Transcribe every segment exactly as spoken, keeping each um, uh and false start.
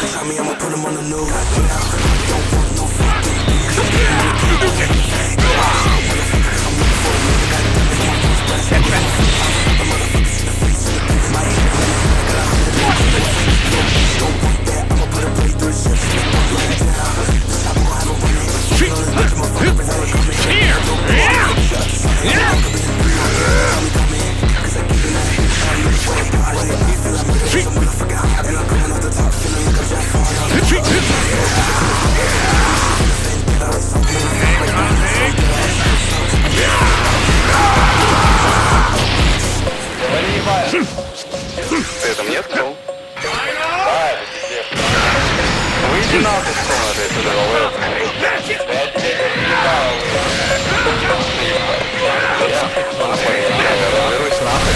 try me, I'ma put him on the news. Don't want no fucking beef. Ты это мне сказал? Да, выйди нахуй с комнаты, если договор. Развернусь нахуй.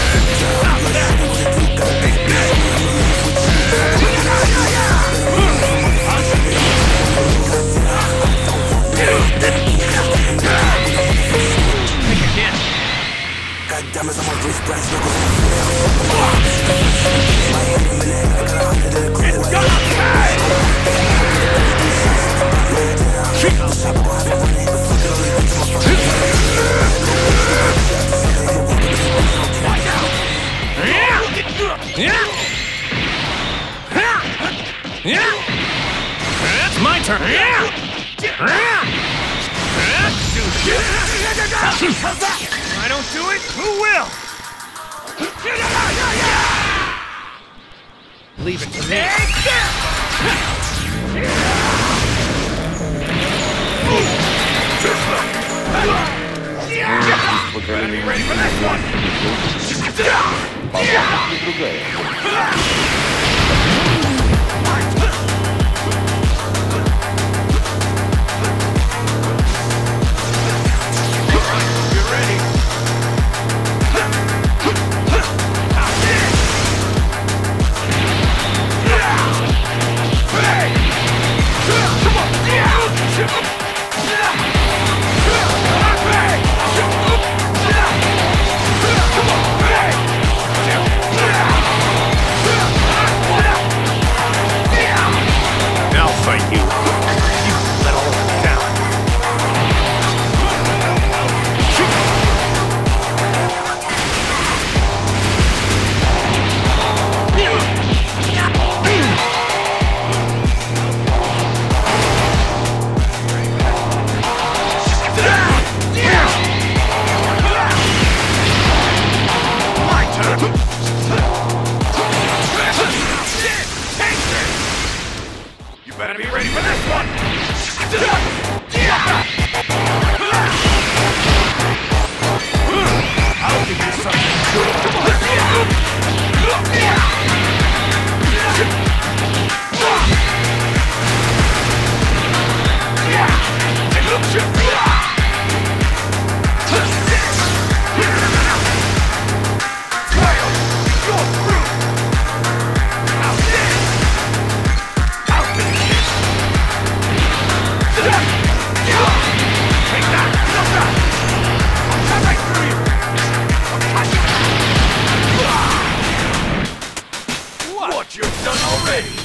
Diamonds on my wrist, brass knuckles on my my hand in minute, I got a hundred in a quick way. That's my turn. I don't do it, who will? Leave it to me. Are you ready for this one? You better be ready for this one! I'll give you something good! What? You're done already!